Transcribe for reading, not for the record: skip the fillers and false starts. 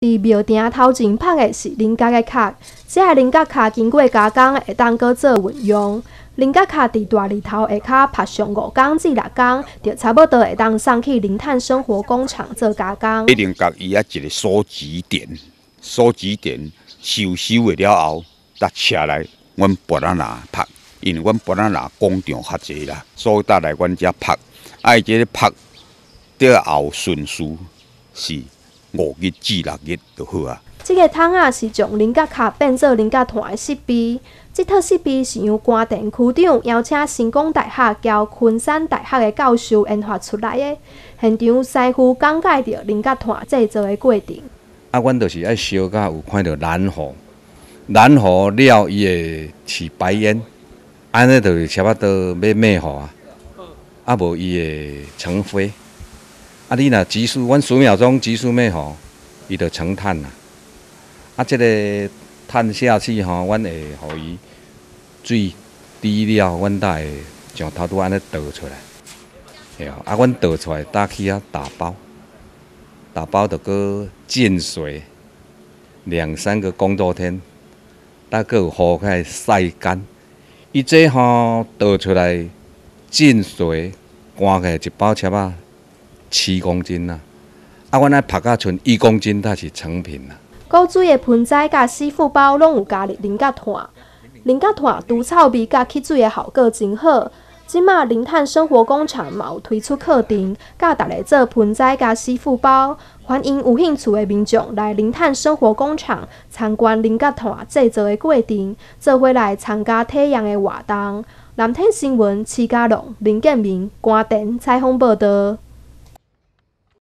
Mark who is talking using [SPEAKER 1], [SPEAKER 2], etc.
[SPEAKER 1] 伫庙埕头前放的是菱角的壳，这个菱角壳经过加工会当搁做运用。菱角壳伫大日头下骹拍上5天至6天，就差不多会当送去零碳生活工厂做加工。
[SPEAKER 2] 菱角伊一个收集点，收的了后，再车来阮博仔那拍，因为阮博仔那工厂较济啦，所以带来阮遮拍。伊这个拍了后顺序是5日至6日就好啊。
[SPEAKER 1] 这个桶仔是从菱角壳变做菱角炭的设备。这套设备是由关田区长邀请成功大学交昆山大学的教授研发出来的。现场师傅讲解着菱角炭制作的过程。
[SPEAKER 3] 阮就是爱烧甲有看到燃火，燃火了伊会起白烟，安尼就是差不多要灭火啊，无伊会成灰。你若急速，阮10秒钟急速灭火，伊就成炭啦。这个炭下去阮会互伊水滴了，阮才会像头拄安尼倒出来。阮倒出来打起打包就搁浸水2-3个工作天，再搁有雨开晒干。伊这倒出来浸水赶起来一包车仔7公斤啦。阮爱拍到剩1公斤，才是成品啦。
[SPEAKER 1] 古水的盆栽甲师傅包拢有加入菱角炭，菱角炭除臭味甲去水的效果真好。即马零碳生活工厂嘛有推出课程，教大家做盆栽甲师傅包，欢迎有兴趣的民众来零碳生活工厂参观菱角炭制作的过程，做伙来参加体验的活动。蓝天新闻，徐家龙、林建明、关田采访报道。